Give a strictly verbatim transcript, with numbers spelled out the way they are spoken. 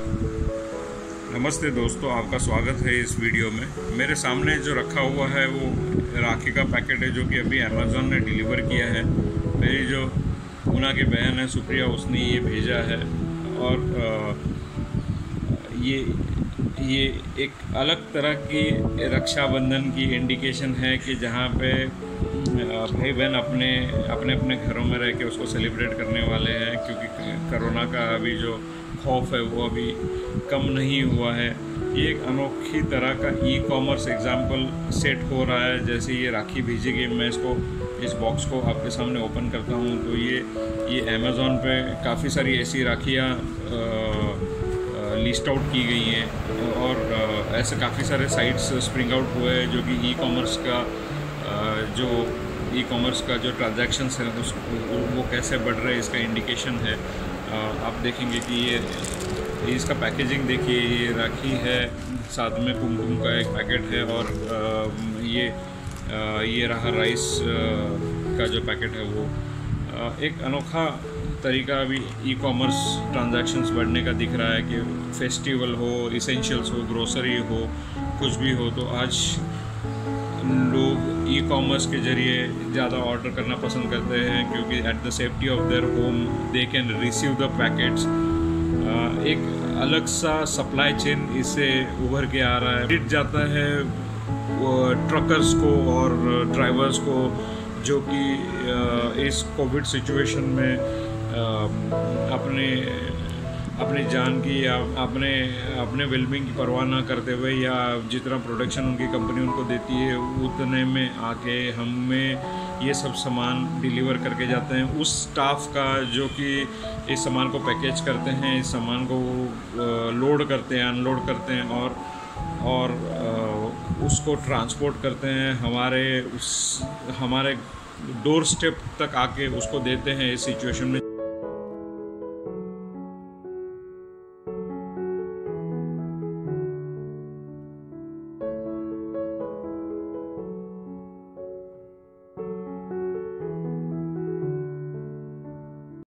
नमस्ते दोस्तों, आपका स्वागत है इस वीडियो में। मेरे सामने जो रखा हुआ है वो राखी का पैकेट है, जो कि अभी अमेज़ॉन ने डिलीवर किया है। मेरी जो पूना की बहन है सुप्रिया, उसने ये भेजा है। और ये ये एक अलग तरह की रक्षाबंधन की इंडिकेशन है कि जहाँ पे भाई बहन अपने अपने अपने घरों में रह के उसको सेलिब्रेट करने वाले हैं, क्योंकि कोरोना का अभी जो खौफ है वो अभी कम नहीं हुआ है। ये एक अनोखी तरह का ई कॉमर्स एग्जाम्पल सेट हो रहा है। जैसे ये राखी भेजी गई, मैं इसको इस बॉक्स को आपके सामने ओपन करता हूँ तो ये ये अमेज़ॉन पे काफ़ी सारी ऐसी राखियाँ लिस्ट आउट की गई हैं, और आ, ऐसे काफ़ी सारे साइट्स स्प्रिंग आउट हुए हैं जो कि ई कॉमर्स का आ, जो ई कॉमर्स का जो ट्रांजैक्शंस है उस वो कैसे बढ़ रहे हैं, इसका इंडिकेशन है। आ, आप देखेंगे कि ये इसका पैकेजिंग देखिए, ये राखी है, साथ में कुमकुम का एक पैकेट है, और आ, ये आ, ये रहा राइस का जो पैकेट है वो। आ, एक अनोखा तरीका अभी ई कॉमर्स ट्रांजैक्शंस बढ़ने का दिख रहा है कि फेस्टिवल हो, इसेंशियल्स हो, ग्रोसरी हो, कुछ भी हो, तो आज लोग ई कॉमर्स के ज़रिए ज़्यादा ऑर्डर करना पसंद करते हैं, क्योंकि at the safety of their home they can receive the packets. एक अलग सा सप्लाई चेन इससे उभर के आ रहा है। हिट जाता है ट्रकर्स को और ड्राइवर्स को, जो कि इस कोविड सिचुएशन में अपने अपनी जान की या अपने अपने वेलबींग की परवाह ना करते हुए, या जितना प्रोटेक्शन उनकी कंपनी उनको देती है उतने में आके हमें ये सब सामान डिलीवर करके जाते हैं। उस स्टाफ का जो कि इस सामान को पैकेज करते हैं, इस सामान को लोड करते हैं, अनलोड करते हैं, और और उसको ट्रांसपोर्ट करते हैं, हमारे उस हमारे डोर स्टेप तक आके उसको देते हैं। इस सिचुएशन में